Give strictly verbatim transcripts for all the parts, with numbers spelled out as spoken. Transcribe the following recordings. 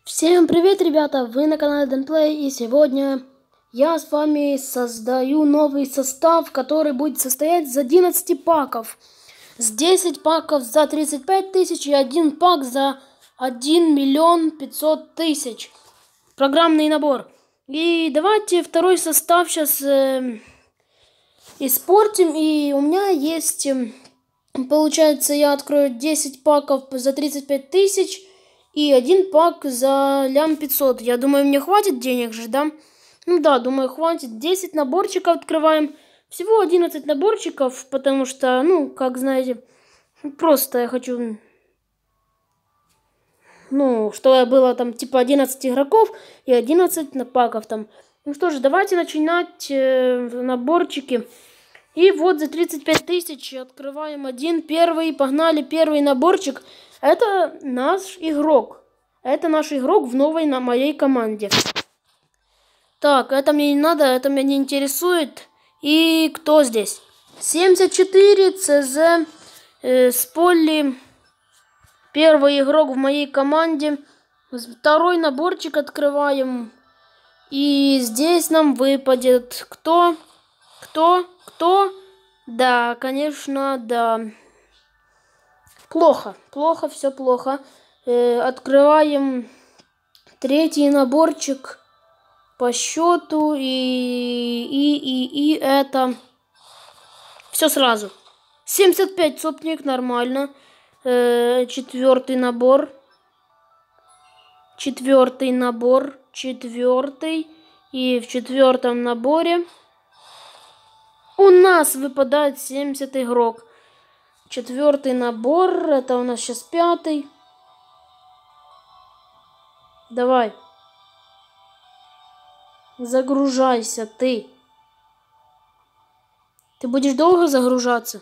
Всем привет, ребята! Вы на канале Денплей, и сегодня я с вами создаю новый состав, который будет состоять из одиннадцати паков. С десяти паков за тридцать пять тысяч и один пак за один миллион пятьсот тысяч. Программный набор. И давайте второй состав сейчас э, испортим. И у меня есть, э, получается, я открою десять паков за тридцать пять тысяч. И один пак за лям пятьсот. Я думаю, мне хватит денег же, да? Ну да, думаю, хватит. десять наборчиков открываем. Всего одиннадцать наборчиков, потому что, ну, как знаете, просто я хочу... Ну, что было там типа одиннадцать игроков и одиннадцать паков там. Ну что же, давайте начинать э, наборчики. И вот за тридцать пять тысяч открываем один, первый, погнали, первый наборчик. Это наш игрок. Это наш игрок в новой на моей команде. Так, это мне не надо, это меня не интересует. И кто здесь? семьдесят четыре ЦЗ э, с Полли. Первый игрок в моей команде. Второй наборчик открываем. И здесь нам выпадет кто? Кто? Кто? Да, конечно, да. Плохо, плохо, все плохо. Э, открываем третий наборчик по счету. И, и, и, и это... Все сразу. семьдесят пять сотник, нормально. Э, четвертый набор. Четвертый набор. Четвертый. И в четвертом наборе у нас выпадает семьдесят игрок. Четвертый набор. Это у нас сейчас пятый. Давай. Загружайся ты. Ты будешь долго загружаться?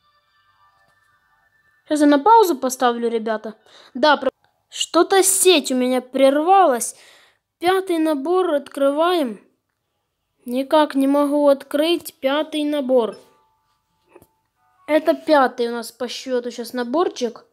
Сейчас я на паузу поставлю, ребята. Да, про... что-то сеть у меня прервалась. Пятый набор открываем. Никак не могу открыть пятый набор. Это пятый у нас по счету сейчас наборчик.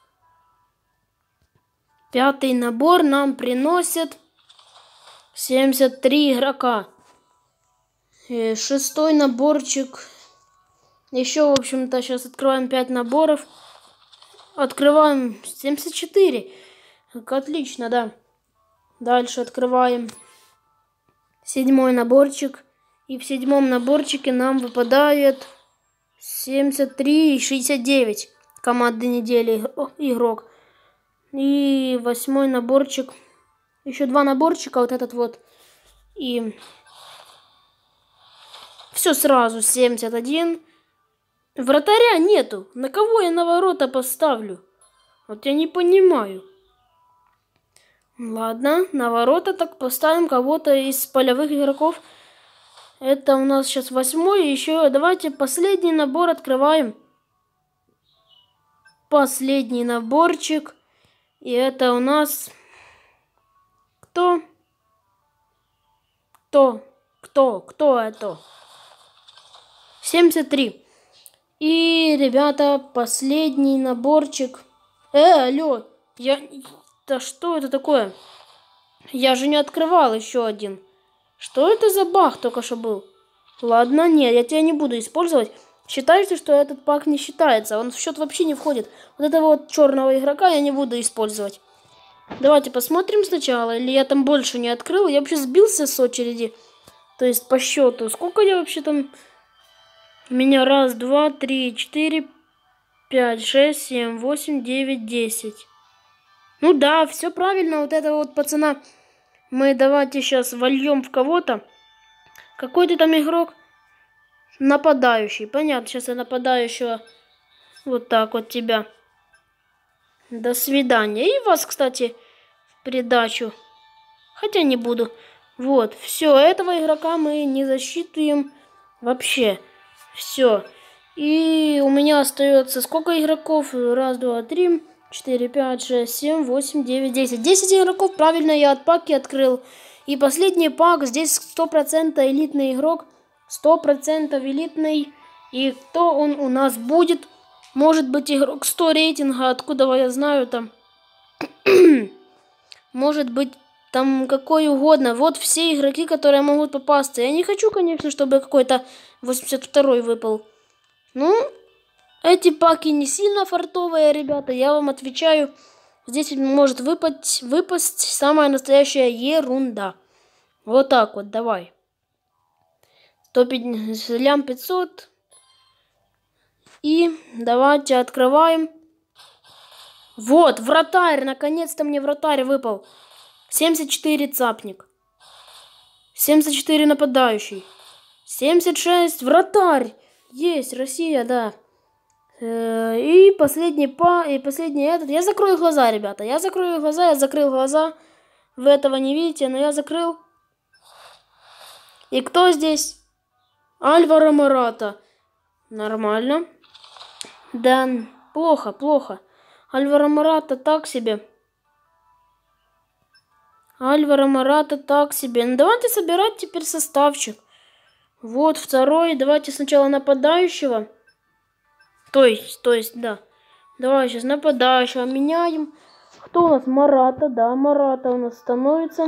Пятый набор нам приносит семьдесят три игрока. И шестой наборчик. Еще, в общем-то, сейчас открываем пять наборов. Открываем семьдесят четыре. Отлично, да. Дальше открываем седьмой наборчик. И в седьмом наборчике нам выпадает семьдесят три и шестьдесят девять. Команды недели игрок. И восьмой наборчик. Еще два наборчика. Вот этот вот. И все сразу. семьдесят один. Вратаря нету. На кого я на ворота поставлю? Вот я не понимаю. Ладно. На ворота так поставим кого-то из полевых игроков. Это у нас сейчас восьмой. Еще давайте последний набор открываем. Последний наборчик. И это у нас... Кто? Кто? Кто? Кто это? семьдесят три. И, ребята, последний наборчик. Э, алло. Я... Да что это такое? Я же не открывал еще один. Что это за баг только что был? Ладно, нет, я тебя не буду использовать. Считайте, что этот пак не считается. Он в счет вообще не входит. Вот этого вот черного игрока я не буду использовать. Давайте посмотрим сначала. Или я там больше не открыл. Я вообще сбился с очереди. То есть по счету. Сколько я вообще там... У меня раз, два, три, четыре, пять, шесть, семь, восемь, девять, десять. Ну да, все правильно. Вот этого вот пацана мы давайте сейчас вольем в кого-то. Какой ты там игрок? Нападающий. Понятно, сейчас я нападающего вот так вот тебя. До свидания. И вас, кстати, в придачу. Хотя не буду. Вот, все, этого игрока мы не засчитываем вообще. Все. И у меня остается сколько игроков? Раз, два, три, четыре, пять, шесть, семь, восемь, девять, десять. десять игроков, правильно, я от паки открыл. И последний пак, здесь сто процентов элитный игрок. сто процентов элитный. И кто он у нас будет? Может быть игрок сто рейтинга, откуда я знаю там. может быть там какой угодно. Вот все игроки, которые могут попасться. Я не хочу, конечно, чтобы какой-то восемьдесят второй выпал. Ну, эти паки не сильно фартовые, ребята. Я вам отвечаю. Здесь может выпасть, выпасть самая настоящая ерунда. Вот так вот, давай. сто пятьдесят, лям пятьсот. И давайте открываем. Вот, вратарь. Наконец-то мне вратарь выпал. семьдесят четыре цапник. семьдесят четыре нападающий. семьдесят шесть вратарь. Есть, Россия, да. И последний па, и последний этот. Я закрою глаза, ребята. Я закрою глаза, я закрыл глаза. Вы этого не видите, но я закрыл. И кто здесь? Альваро Мората. Нормально. Да, плохо, плохо. Альваро Мората так себе. Альваро Мората так себе. Ну давайте собирать теперь составчик. Вот второй. Давайте сначала нападающего. То есть, то есть, да. Давай сейчас нападающего меняем. Кто у нас? Мората, да, Мората у нас становится.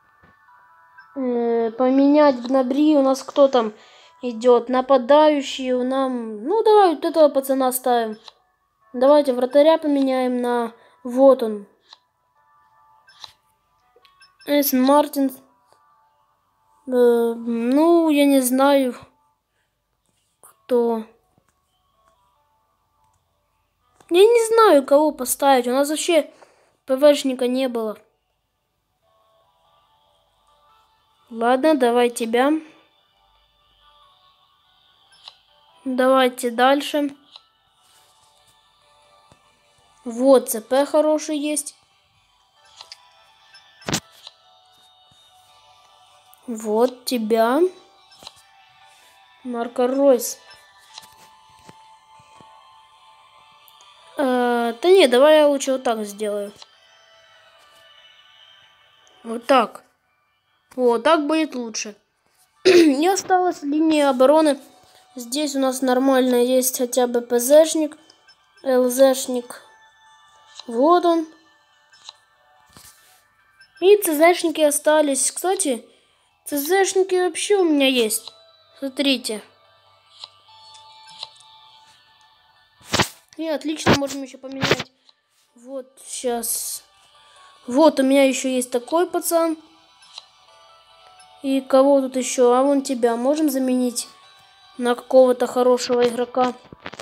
Э, поменять Гнабри. У нас кто там идет? Нападающий у нам. Ну, давай вот этого пацана ставим. Давайте вратаря поменяем на... Вот он. Эс Мартин. Э, ну, я не знаю, кто... Я не знаю, кого поставить. У нас вообще ПВшника не было. Ладно, давай тебя. Давайте дальше. Вот, ЦП хороший есть. Вот тебя. Марко Ройс. А, да не, давай я лучше вот так сделаю. Вот так. Вот так будет лучше. И осталась линия обороны. Здесь у нас нормально есть хотя бы ПЗшник. ЛЗшник. Вот он. И ЦЗшники остались. Кстати, ЦЗшники вообще у меня есть. Смотрите. И отлично, можем еще поменять. Вот сейчас. Вот у меня еще есть такой пацан. И кого тут еще? А вон тебя можем заменить на какого-то хорошего игрока.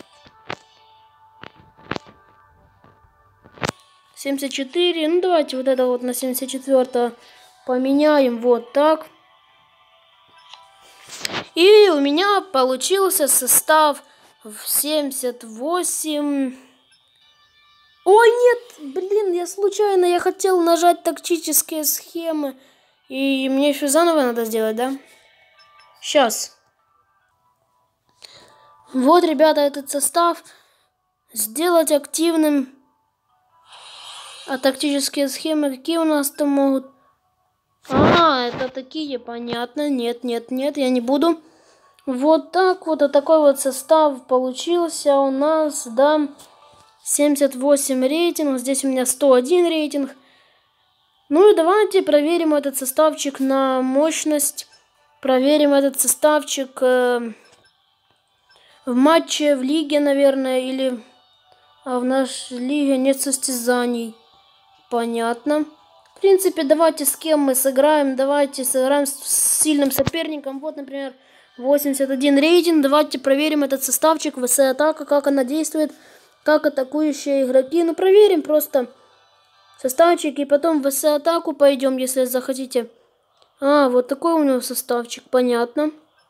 семьдесят четыре. Ну давайте вот это вот на семьдесят четыре поменяем. Вот так. И у меня получился состав в семьдесят восемь. Ой, нет, блин, я случайно, я хотел нажать тактические схемы. И мне еще заново надо сделать, да? Сейчас. Вот, ребята, этот состав. Сделать активным. А тактические схемы какие у нас там могут? А, это такие, понятно. Нет, нет, нет, я не буду. Вот так вот, а такой вот состав получился у нас, да. семьдесят восемь рейтинг, здесь у меня сто один рейтинг. Ну и давайте проверим этот составчик на мощность. Проверим этот составчик э, в матче, в лиге, наверное, или... А в нашей лиге нет состязаний. Понятно. В принципе, давайте с кем мы сыграем. Давайте сыграем с сильным соперником. Вот, например, восемьдесят один рейтинг. Давайте проверим этот составчик. ВС-атака, как она действует. Как атакующие игроки. Ну, проверим просто составчик. И потом в ВС-атаку пойдем, если захотите. А, вот такой у него составчик. Понятно.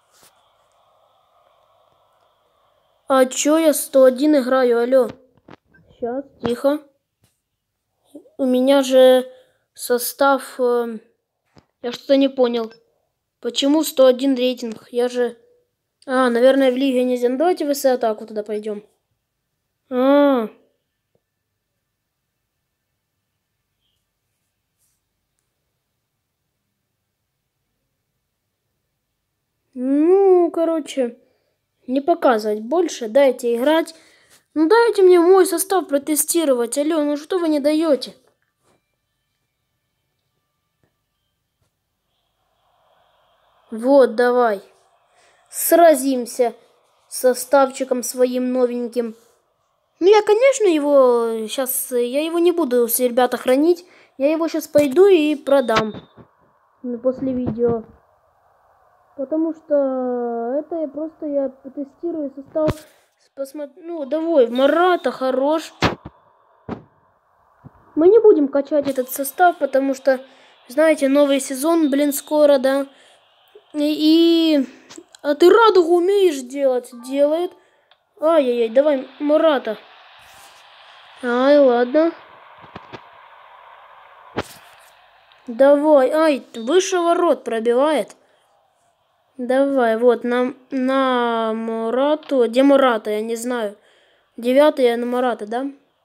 А чё я сто один играю? Алло. Сейчас, тихо. У меня же состав... Э, я что-то не понял. Почему сто один рейтинг? Я же... А, наверное, в лиге нельзя. Ну, давайте в ВС-атаку туда пойдем. А, -а, а. Ну, короче, не показывать больше. Дайте играть. Ну, дайте мне мой состав протестировать. Алло, ну что вы не даете? Вот, давай. Сразимся с составчиком своим новеньким. Ну, я, конечно, его сейчас... Я его не буду, ребята, хранить. Я его сейчас пойду и продам. После видео. Потому что это я просто я потестирую состав. Посмотрю. Ну, давай, Марата хорош. Мы не будем качать этот состав, потому что, знаете, новый сезон, блин, скоро, да. И... А ты радугу умеешь делать? Делает. Ай-яй-яй, давай, Марата. Ай, ладно. Давай, ай, выше ворот пробивает. Давай, вот, на, на Мурату. Где Мурата, я не знаю. Девятый я на Мурата, да?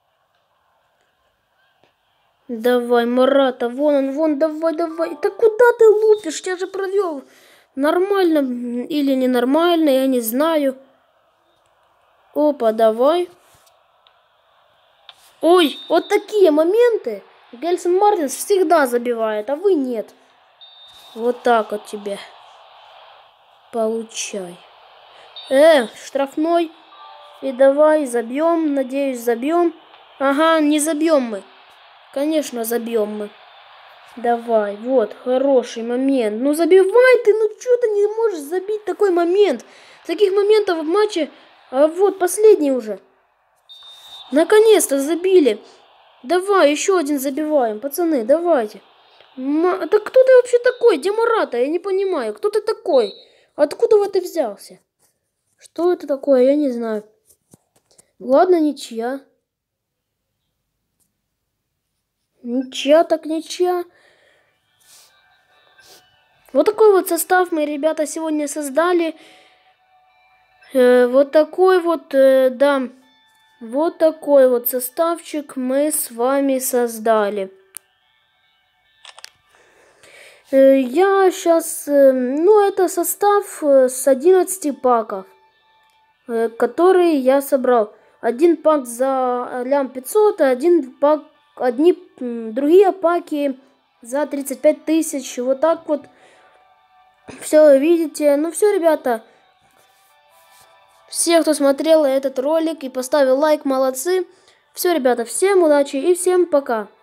Давай, Мурата, вон он, вон, давай, давай. Да куда ты лупишь? Я же провел. Нормально или ненормально, я не знаю. Опа, давай. Ой, вот такие моменты Гельсон Мартинс всегда забивает, а вы нет. Вот так вот тебе. Получай. Э, штрафной. И давай забьем, надеюсь, забьем. Ага, не забьем мы. Конечно, забьем мы. Давай, вот, хороший момент. Ну забивай ты, ну что ты не можешь забить такой момент? Таких моментов в матче, а вот последний уже. Наконец-то забили. Давай, еще один забиваем, пацаны, давайте. Ма... Да кто ты вообще такой? Где Марата? Я не понимаю. Кто ты такой? Откуда вот ты взялся? Что это такое? Я не знаю. Ладно, ничья. Ничья так ничья. Вот такой вот состав мы, ребята, сегодня создали. Э, вот такой вот, э, да. Вот такой вот составчик мы с вами создали. Э, я сейчас... Э, ну, это состав э, с одиннадцати паков, э, которые я собрал. Один пак за лям пятьсот, один пак... Одни другие паки за тридцать пять тысяч. Вот так вот. Все, видите? Ну все, ребята. Все, кто смотрел этот ролик и поставил лайк, молодцы. Все, ребята, всем удачи и всем пока.